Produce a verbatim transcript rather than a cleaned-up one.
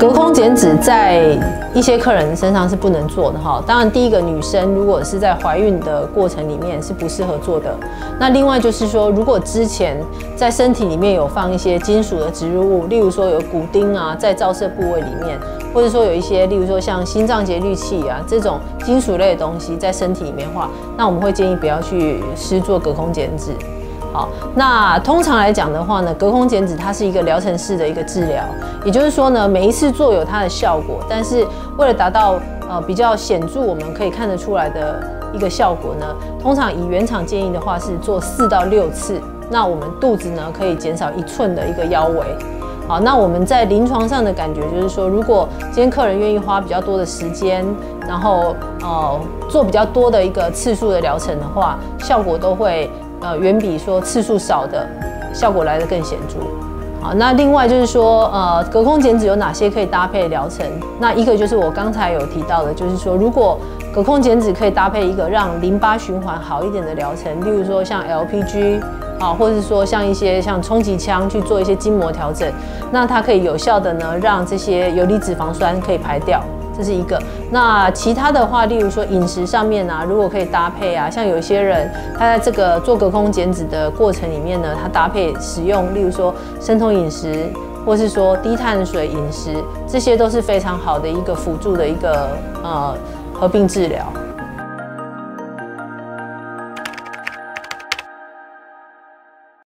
隔空减脂在一些客人身上是不能做的哈。当然，第一个女生如果是在怀孕的过程里面是不适合做的。那另外就是说，如果之前在身体里面有放一些金属的植入物，例如说有骨钉啊，在照射部位里面，或者说有一些，例如说像心脏节律器啊这种金属类的东西在身体里面的话，那我们会建议不要去施做隔空减脂。好，那通常来讲的话呢，隔空减脂它是一个疗程式的一个治疗，也就是说呢，每一次做有它的效果，但是为了达到呃比较显著，我们可以看得出来的一个效果呢，通常以原厂建议的话是做四到六次，那我们肚子呢可以减少一寸的一个腰围。好，那我们在临床上的感觉就是说，如果今天客人愿意花比较多的时间，然后呃做比较多的一个次数的疗程的话，效果都会。呃，远比说次数少的效果来得更显著。好，那另外就是说，呃，隔空减脂有哪些可以搭配的疗程？那一个就是我刚才有提到的，就是说，如果隔空减脂可以搭配一个让淋巴循环好一点的疗程，例如说像 L P G 啊，或者是说像一些像冲击枪去做一些筋膜调整，那它可以有效的呢让这些游离脂肪酸可以排掉。这是一个。那其他的话，例如说饮食上面啊，如果可以搭配啊，像有些人他在这个做隔空减脂的过程里面呢，他搭配使用，例如说生酮饮食，或是说低碳水饮食，这些都是非常好的一个辅助的一个呃合并治疗。